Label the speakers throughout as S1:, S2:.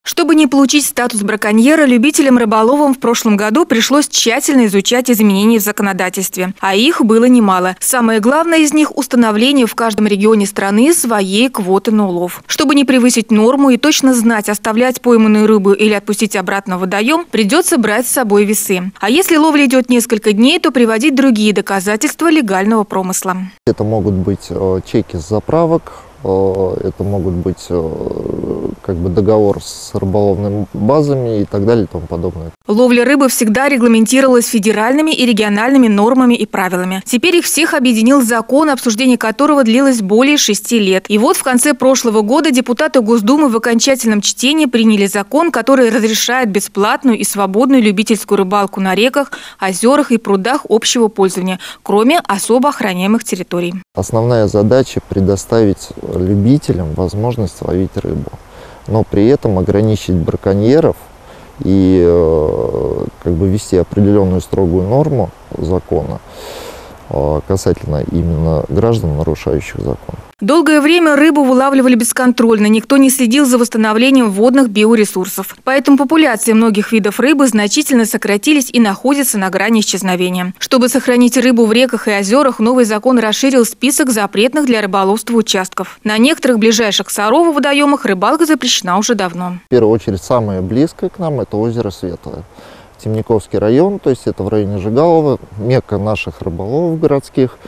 S1: Чтобы не получить статус браконьера, любителям-рыболовам в прошлом году пришлось тщательно изучать изменения в законодательстве. А их было немало. Самое главное из них – установление в каждом регионе страны своей квоты на улов. Чтобы не превысить норму и точно знать, оставлять пойманную рыбу или отпустить обратно в водоем, придется брать с собой весы. А если ловля идет несколько дней, то приводить другие доказательства легального промысла.
S2: Это могут быть чеки с заправок, это могут быть договор с рыболовными базами и так далее и тому подобное.
S1: Ловля рыбы всегда регламентировалась федеральными и региональными нормами и правилами. Теперь их всех объединил закон, обсуждение которого длилось более 6 лет. И вот в конце прошлого года депутаты Госдумы в окончательном чтении приняли закон, который разрешает бесплатную и свободную любительскую рыбалку на реках, озерах и прудах общего пользования, кроме особо охраняемых территорий.
S2: Основная задача – предоставить любителям возможность ловить рыбу, но при этом ограничить браконьеров и ввести определенную строгую норму закона касательно именно граждан, нарушающих закон.
S1: Долгое время рыбу вылавливали бесконтрольно, никто не следил за восстановлением водных биоресурсов. Поэтому популяции многих видов рыбы значительно сократились и находятся на грани исчезновения. Чтобы сохранить рыбу в реках и озерах, новый закон расширил список запретных для рыболовства участков. На некоторых ближайших к Сарову водоемах рыбалка запрещена уже давно.
S2: В первую очередь, самое близкое к нам – это озеро Светлое. Темниковский район, то есть это в районе Жигалова, мекка наших рыболовов городских.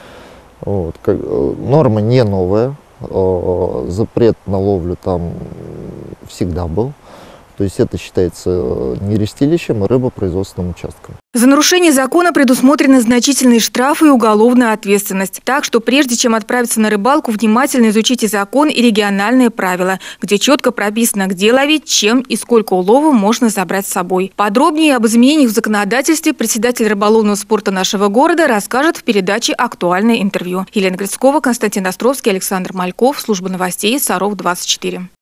S2: Норма не новая, запрет на ловлю там всегда был. То есть это считается нерестилищем и рыбопроизводственным участком.
S1: За нарушение закона предусмотрены значительные штрафы и уголовная ответственность. Так что прежде чем отправиться на рыбалку, внимательно изучите закон и региональные правила, где четко прописано, где ловить, чем и сколько улова можно забрать с собой. Подробнее об изменениях в законодательстве председатель рыболовного спорта нашего города расскажет в передаче «Актуальное интервью». Елена Грицкова, Константин Островский, Александр Мальков. Служба новостей Саров 24.